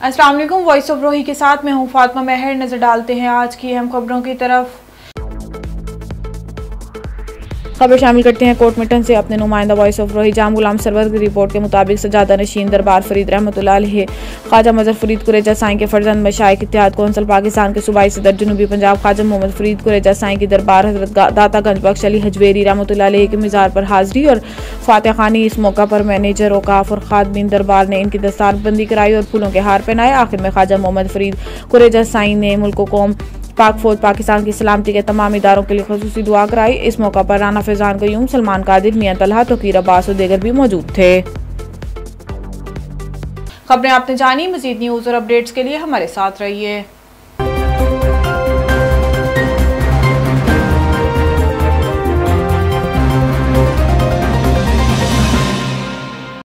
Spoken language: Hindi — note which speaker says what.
Speaker 1: अस्सलाम वालेकुम। वॉइस ऑफ रोही के साथ मैं हूँ फातिमा मेहर। नजर डालते हैं आज की अहम खबरों की तरफ। खबर शामिल करते हैं कोटमिटन से अपने नुमाइंदा वॉइस ऑफ रोही जाम गुलाम सरवर की रिपोर्ट के मुताबिक सजादा नशीन दरबार फरीद रहमतुल्लाह अलैह ख्वाजा मजहर फरीद कुरेजा साईं के फर्जंद मशाइख इत्तेहाद कौंसिल पाकिस्तान के सूबाई सदर जनूबी पंजाब ख्वाजा मोहम्मद फरीद कुरेजा साईं की दरबार हजरत दातागंज बख्श अली हजवेरी रहमतुल्लाह अलैह के मज़ार पर हाजिरी और फातिहा खानी। इस मौका पर मैनेजर औकाफ और खादमीन दरबार ने इनकी दस्तारबंदी कराई और फूलों के हार पहनाए। आखिर में ख्वाजा मोहम्मद फरीद कुरेजा साईं ने मुल्क कौम पाक फौज पाकिस्तान की सलामती के तमाम इदारों के लिए खुसूसी दुआ कराई। इस मौका पर राना फैजान कयूम, सलमान कादिर, मियां तलहा, तोकीर अब्बास और दीगर भी मौजूद थे। खबरें आपने जानी। मजीद न्यूज़ और अपडेट्स के लिए हमारे साथ रहिए।